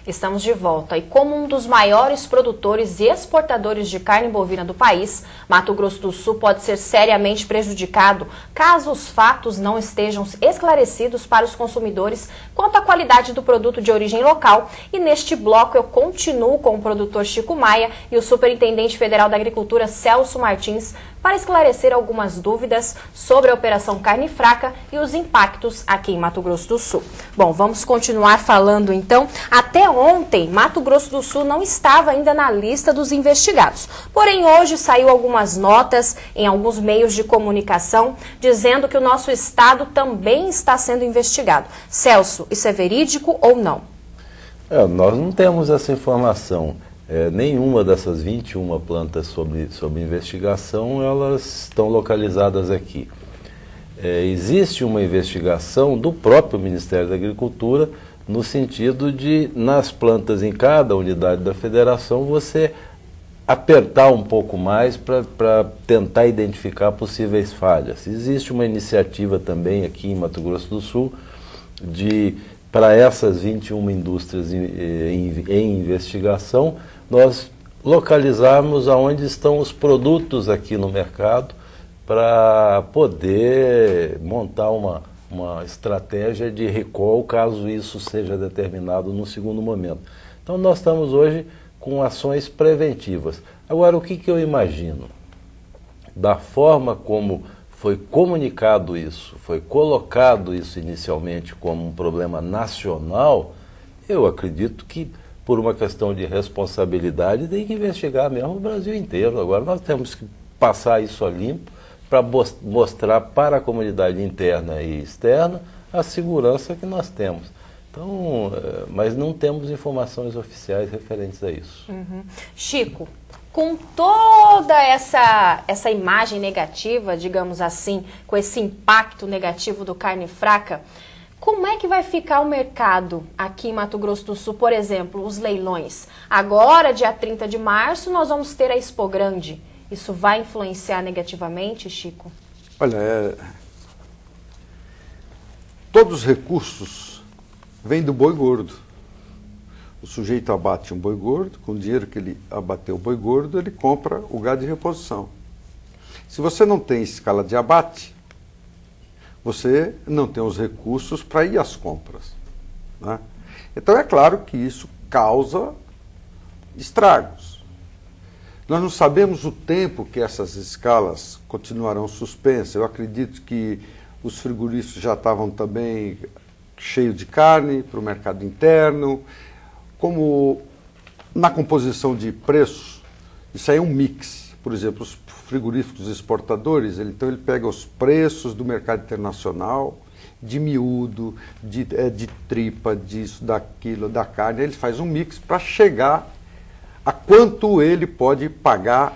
Estamos de volta e como um dos maiores produtores e exportadores de carne bovina do país, Mato Grosso do Sul pode ser seriamente prejudicado caso os fatos não estejam esclarecidos para os consumidores quanto à qualidade do produto de origem local. E neste bloco eu continuo com o produtor Chico Maia e o Superintendente Federal da Agricultura Celso Martins para esclarecer algumas dúvidas sobre a Operação Carne Fraca e os impactos aqui em Mato Grosso do Sul. Bom, vamos continuar falando então. Até ontem, Mato Grosso do Sul não estava ainda na lista dos investigados. Porém, hoje saiu algumas notas em alguns meios de comunicação dizendo que o nosso estado também está sendo investigado. Celso, isso é verídico ou não? Nós não temos essa informação. Nenhuma dessas 21 plantas sob investigação, elas estão localizadas aqui. Existe uma investigação do próprio Ministério da Agricultura no sentido de, nas plantas em cada unidade da federação, você apertar um pouco mais para tentar identificar possíveis falhas. Existe uma iniciativa também aqui em Mato Grosso do Sul para essas 21 indústrias em investigação, nós localizarmos aonde estão os produtos aqui no mercado para poder montar uma estratégia de recall caso isso seja determinado no segundo momento. Então nós estamos hoje com ações preventivas. Agora, o que eu imagino? Da forma como foi comunicado isso, foi colocado isso inicialmente como um problema nacional, eu acredito que por uma questão de responsabilidade tem que investigar mesmo o Brasil inteiro. Agora nós temos que passar isso a limpo para mostrar para a comunidade interna e externa a segurança que nós temos. Então, mas não temos informações oficiais referentes a isso. Chico, com toda essa imagem negativa, digamos assim, com esse impacto negativo do carne fraca, como é que vai ficar o mercado aqui em Mato Grosso do Sul, por exemplo, os leilões? Agora, dia 30 de março, nós vamos ter a Expo Grande. Isso vai influenciar negativamente, Chico? Olha, todos os recursos vêm do boi gordo. O sujeito abate um boi gordo, com o dinheiro que ele abateu o boi gordo, ele compra o gado de reposição. Se você não tem escala de abate, você não tem os recursos para ir às compras, né? Então é claro que isso causa estragos. Nós não sabemos o tempo que essas escalas continuarão suspensas. Eu acredito que os frigoríficos já estavam também cheios de carne para o mercado interno. Como na composição de preços, isso aí é um mix. Por exemplo, os frigoríficos exportadores, então ele pega os preços do mercado internacional, de miúdo, de tripa, disso, daquilo, da carne, ele faz um mix para chegar a quanto ele pode pagar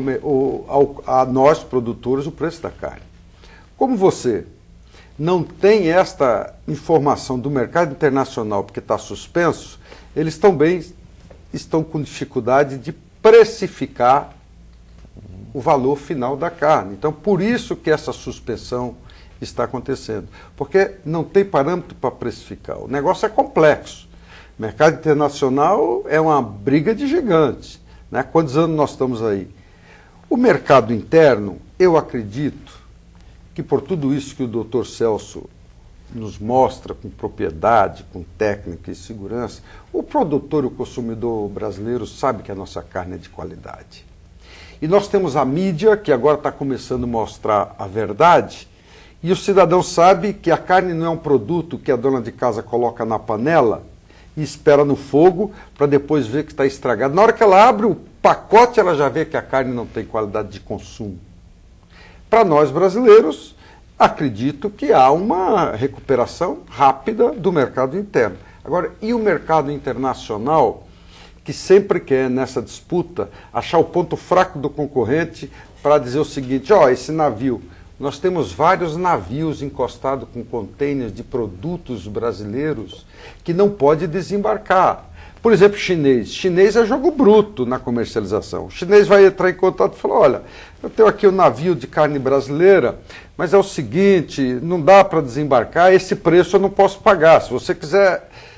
a nós, produtores, o preço da carne. Como você não tem esta informação do mercado internacional porque está suspenso, eles também estão com dificuldade de precificar o valor final da carne. Então, por isso que essa suspensão está acontecendo. Porque não tem parâmetro para precificar. O negócio é complexo. O mercado internacional é uma briga de gigantes, né? Quantos anos nós estamos aí? O mercado interno, eu acredito que por tudo isso que o Dr. Celso nos mostra com propriedade, com técnica e segurança, o produtor e o consumidor brasileiro sabe que a nossa carne é de qualidade. E nós temos a mídia, que agora está começando a mostrar a verdade, e o cidadão sabe que a carne não é um produto que a dona de casa coloca na panela e espera no fogo para depois ver que está estragado. Na hora que ela abre o pacote, ela já vê que a carne não tem qualidade de consumo. Para nós brasileiros, acredito que há uma recuperação rápida do mercado interno. Agora, e o mercado internacional, que sempre quer, nessa disputa, achar o ponto fraco do concorrente para dizer o seguinte: ó, esse navio, nós temos vários navios encostados com contêineres de produtos brasileiros que não pode desembarcar. Por exemplo, chinês. Chinês é jogo bruto na comercialização. O chinês vai entrar em contato e falar: olha, eu tenho aqui um navio de carne brasileira, mas é o seguinte, não dá para desembarcar, esse preço eu não posso pagar. Se você quiser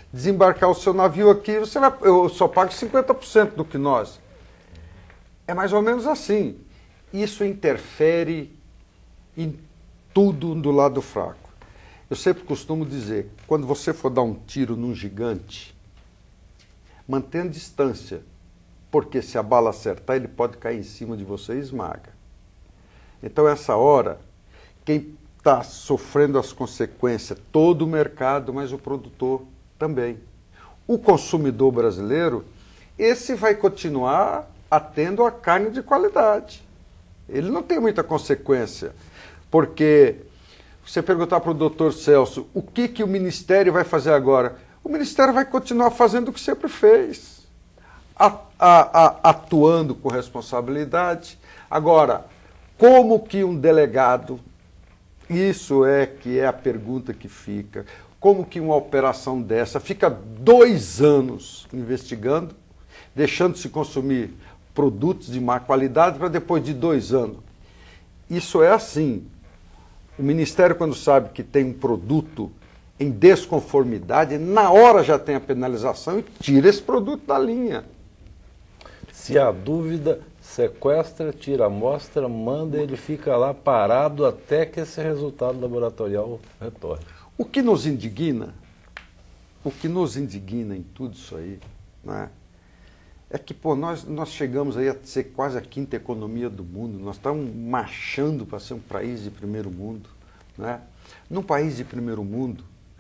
desembarcar o seu navio aqui, eu só pago 50% do que nós. É mais ou menos assim. Isso interfere em tudo do lado fraco. Eu sempre costumo dizer, quando você for dar um tiro num gigante, mantenha distância, porque se a bala acertar, ele pode cair em cima de você e esmaga. Então, essa hora, quem está sofrendo as consequências, todo o mercado, mas o produtor também. O consumidor brasileiro, esse vai continuar atendo a carne de qualidade. Ele não tem muita consequência, porque você perguntar para o doutor Celso, o que o Ministério vai fazer agora? O Ministério vai continuar fazendo o que sempre fez, atuando com responsabilidade. Agora, como que um delegado, isso é que é a pergunta que fica, como que uma operação dessa fica 2 anos investigando, deixando-se consumir produtos de má qualidade para depois de 2 anos? Isso é assim. O Ministério, quando sabe que tem um produto em desconformidade, na hora já tem a penalização e tira esse produto da linha. Se há dúvida, sequestra, tira a amostra, manda, ele fica lá parado até que esse resultado laboratorial retorne. O que nos indigna em tudo isso aí, né, é que nós chegamos aí a ser quase a 5ª economia do mundo, nós estamos marchando para ser um país de primeiro mundo. Né? Num país de primeiro mundo,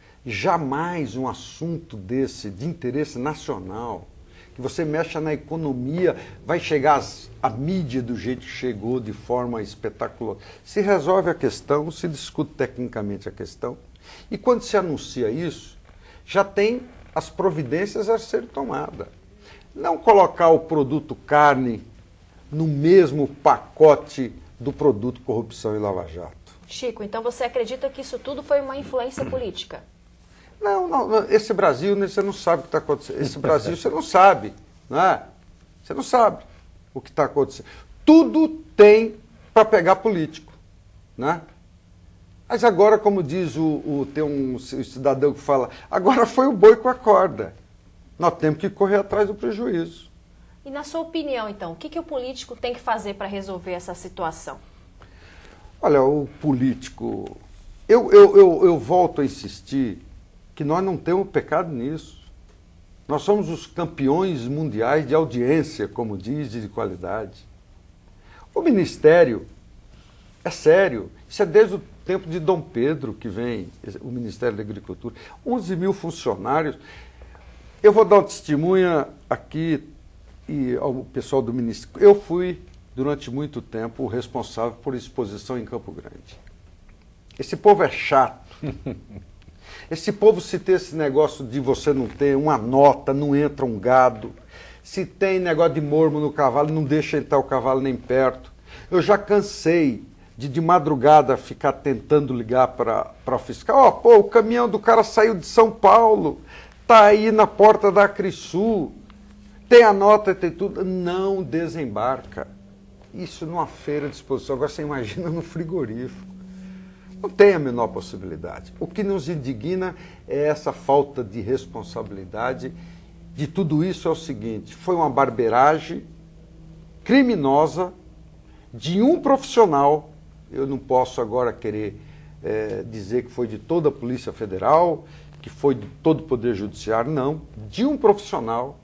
jamais um assunto desse, de interesse nacional, que você mexa na economia, vai chegar a mídia do jeito que chegou, de forma espetacular. Se resolve a questão, se discute tecnicamente a questão, e quando se anuncia isso, já tem as providências a serem tomadas. Não colocar o produto carne no mesmo pacote do produto corrupção e lava-jato. Chico, então você acredita que isso tudo foi uma influência política? Não, esse Brasil, você não sabe o que está acontecendo. Esse Brasil você não sabe, não é? Você não sabe o que está acontecendo. Tudo tem para pegar político, né? Mas agora, como diz tem um cidadão que fala, agora foi o boi com a corda. Nós temos que correr atrás do prejuízo. E na sua opinião, então, o que o político tem que fazer para resolver essa situação? Olha, o político... Eu volto a insistir que nós não temos pecado nisso. Nós somos os campeões mundiais de audiência, como diz, de qualidade. O Ministério, é sério, isso é desde o tempo de Dom Pedro que vem o Ministério da Agricultura. 11 mil funcionários. Eu vou dar uma testemunha aqui e ao pessoal do Ministério. Eu fui, durante muito tempo, o responsável por exposição em Campo Grande. Esse povo é chato. Esse povo, se tem esse negócio de você não ter uma nota, não entra um gado. Se tem negócio de mormo no cavalo, não deixa entrar o cavalo nem perto. Eu já cansei de madrugada ficar tentando ligar para o fiscal. O caminhão do cara saiu de São Paulo, está aí na porta da Acrisul, tem a nota, tem tudo. Não desembarca. Isso numa feira de exposição. Agora você imagina no frigorífico. Não tem a menor possibilidade. O que nos indigna é essa falta de responsabilidade de tudo isso. É o seguinte, foi uma barbeiragem criminosa de um profissional. Eu não posso agora querer dizer que foi de toda a Polícia Federal, que foi de todo o Poder Judiciário, não. De um profissional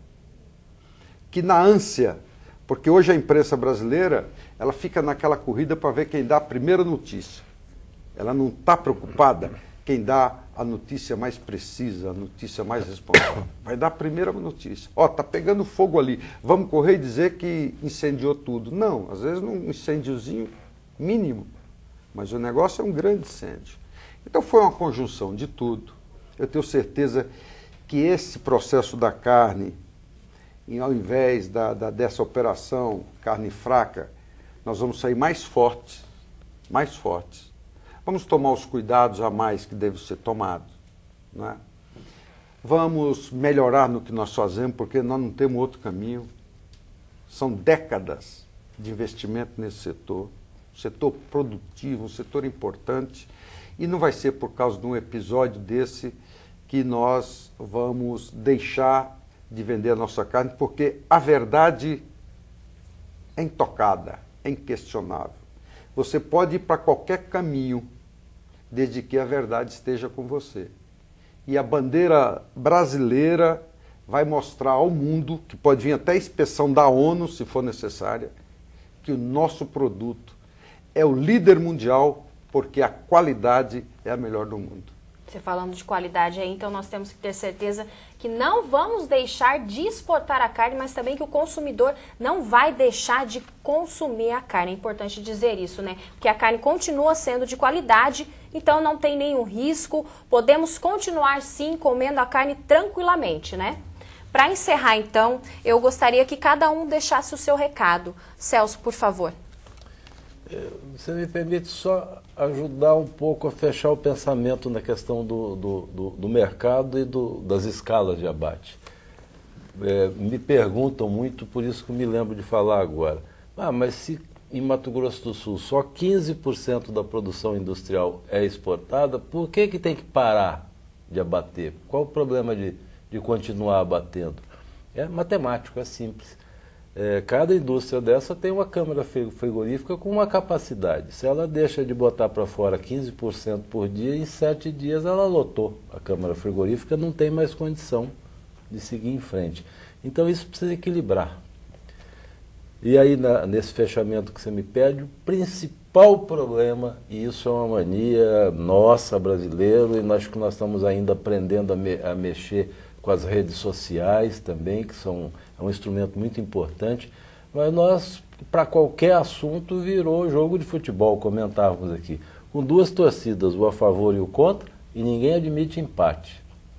que na ânsia, porque hoje a imprensa brasileira, ela fica naquela corrida para ver quem dá a primeira notícia. Ela não está preocupada quem dá a notícia mais precisa, a notícia mais responsável. Vai dar a primeira notícia. Está pegando fogo ali. Vamos correr e dizer que incendiou tudo. Não, às vezes um incêndiozinho mínimo. Mas o negócio é um grande incêndio. Então foi uma conjunção de tudo. Eu tenho certeza que esse processo da carne, ao invés dessa operação carne fraca, nós vamos sair mais fortes. Mais fortes. Vamos tomar os cuidados a mais que devem ser tomados. Não é? Vamos melhorar no que nós fazemos, porque nós não temos outro caminho. São décadas de investimento nesse setor. Um setor produtivo, um setor importante. E não vai ser por causa de um episódio desse que nós vamos deixar de vender a nossa carne, porque a verdade é intocada, é inquestionável. Você pode ir para qualquer caminho, desde que a verdade esteja com você. E a bandeira brasileira vai mostrar ao mundo, que pode vir até a inspeção da ONU, se for necessária, que o nosso produto é o líder mundial, porque a qualidade é a melhor do mundo. Você falando de qualidade aí, então nós temos que ter certeza que não vamos deixar de exportar a carne, mas também que o consumidor não vai deixar de consumir a carne. É importante dizer isso, né? Porque a carne continua sendo de qualidade, então não tem nenhum risco. Podemos continuar, sim, comendo a carne tranquilamente, né? Para encerrar, então, eu gostaria que cada um deixasse o seu recado. Celso, por favor. Você me permite só ajudar um pouco a fechar o pensamento na questão do mercado e das escalas de abate. Me perguntam muito, por isso que eu me lembro de falar agora. Mas se em Mato Grosso do Sul só 15% da produção industrial é exportada, por que tem que parar de abater? Qual o problema de continuar abatendo? É matemático, é simples. Cada indústria dessa tem uma câmara frigorífica com uma capacidade. Se ela deixa de botar para fora 15% por dia, em 7 dias ela lotou. A câmara frigorífica não tem mais condição de seguir em frente. Então isso precisa equilibrar. E aí, nesse fechamento que você me pede, o principal problema, e isso é uma mania nossa, brasileiro, e acho que nós estamos ainda aprendendo a mexer com as redes sociais também, que é um instrumento muito importante, mas nós, para qualquer assunto, virou jogo de futebol, comentávamos aqui, com 2 torcidas, o a favor e o contra, e ninguém admite empate.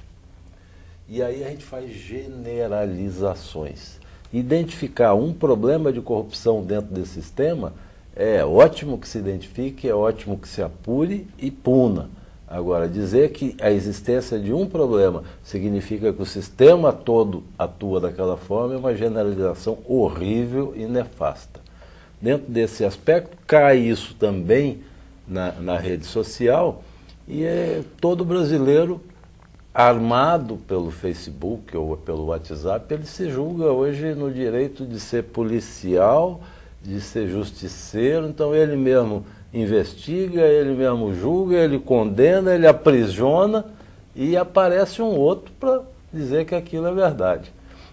E aí a gente faz generalizações. Identificar um problema de corrupção dentro desse sistema é ótimo que se identifique, é ótimo que se apure e puna. Agora, dizer que a existência de um problema significa que o sistema todo atua daquela forma é uma generalização horrível e nefasta. Dentro desse aspecto, cai isso também na rede social e todo brasileiro armado pelo Facebook ou pelo WhatsApp, ele se julga hoje no direito de ser policial, de ser justiceiro, então ele mesmo investiga, ele mesmo julga, ele condena, ele aprisiona e aparece um outro para dizer que aquilo é verdade.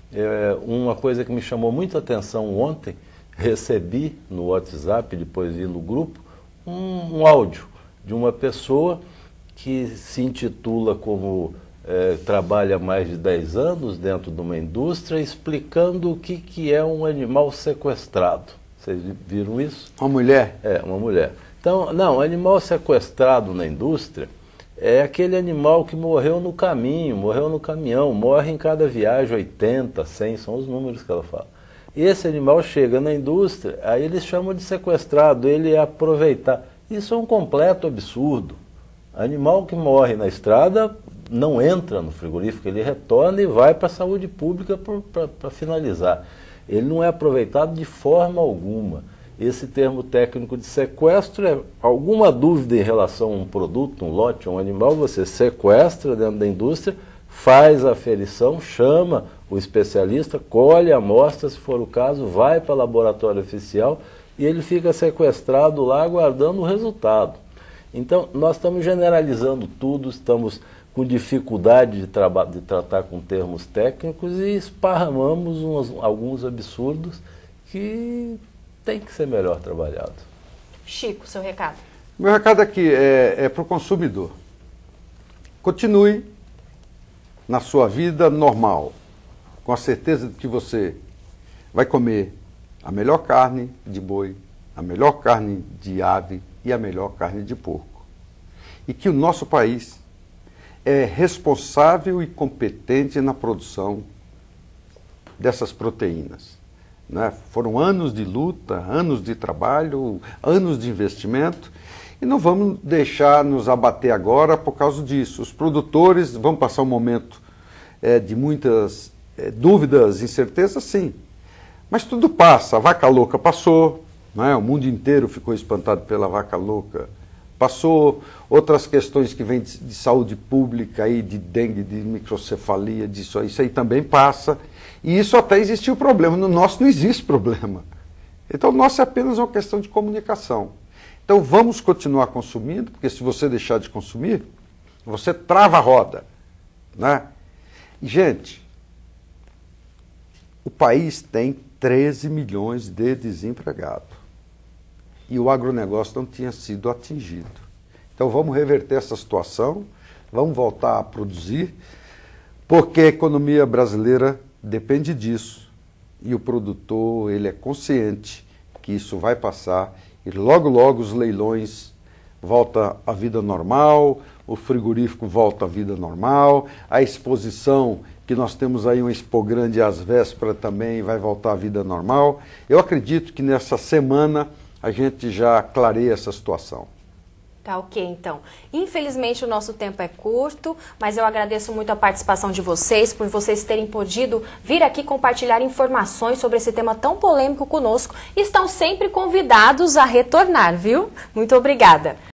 Uma coisa que me chamou muita atenção ontem, recebi no WhatsApp, depois vi no grupo, um áudio de uma pessoa que se intitula como trabalha há mais de 10 anos dentro de uma indústria, explicando o que é um animal sequestrado. Vocês viram isso? Uma mulher? Uma mulher. Então, não, animal sequestrado na indústria é aquele animal que morreu no caminho, morreu no caminhão, morre em cada viagem, 80, 100, são os números que ela fala. E esse animal chega na indústria, aí eles chamam de sequestrado, ele é aproveitar. Isso é um completo absurdo. Animal que morre na estrada não entra no frigorífico, ele retorna e vai para a saúde pública para finalizar. Ele não é aproveitado de forma alguma. Esse termo técnico de sequestro é alguma dúvida em relação a um produto, um lote, um animal, você sequestra dentro da indústria, faz a aferição, chama o especialista, colhe a amostra, se for o caso, vai para o laboratório oficial e ele fica sequestrado lá aguardando o resultado. Então, nós estamos generalizando tudo, estamos com dificuldade de tratar com termos técnicos e esparramamos alguns absurdos que tem que ser melhor trabalhado. Chico, seu recado. Meu recado aqui é para o consumidor. Continue na sua vida normal, com a certeza de que você vai comer a melhor carne de boi, a melhor carne de ave e a melhor carne de porco. E que o nosso país é responsável e competente na produção dessas proteínas. Né? Foram anos de luta, anos de trabalho, anos de investimento, e não vamos deixar nos abater agora por causa disso. Os produtores vão passar um momento de muitas dúvidas, incertezas, sim. Mas tudo passa, a vaca louca passou, né? O mundo inteiro ficou espantado pela vaca louca Passou outras questões que vêm de saúde pública, aí, de dengue, de microcefalia, disso, isso aí também passa. E isso até existiu problema. No nosso não existe problema. Então, o nosso é apenas uma questão de comunicação. Então, vamos continuar consumindo, porque se você deixar de consumir, você trava a roda, né? E, gente, o país tem 13 milhões de desempregados. E o agronegócio não tinha sido atingido. Então vamos reverter essa situação, vamos voltar a produzir, porque a economia brasileira depende disso. E o produtor, ele é consciente que isso vai passar e logo, logo os leilões voltam à vida normal, o frigorífico volta à vida normal, a exposição, que nós temos aí um Expo Grande às vésperas também, vai voltar à vida normal. Eu acredito que nessa semana a gente já clareia essa situação. Tá ok, então. Infelizmente o nosso tempo é curto, mas eu agradeço muito a participação de vocês, por vocês terem podido vir aqui compartilhar informações sobre esse tema tão polêmico conosco. E estão sempre convidados a retornar, viu? Muito obrigada.